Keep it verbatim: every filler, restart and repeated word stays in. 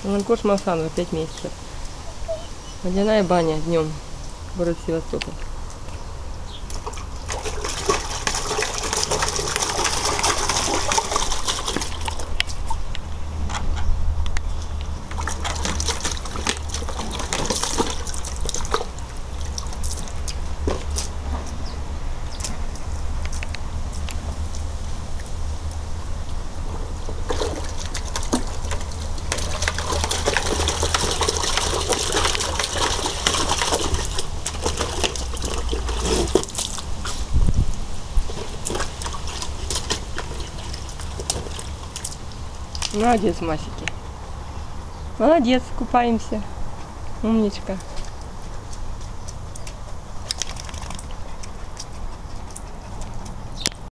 Ланкош Масанова, пять месяцев. Водяная баня днем. Город Севастополь. Молодец, Масики. Молодец, купаемся. Умничка.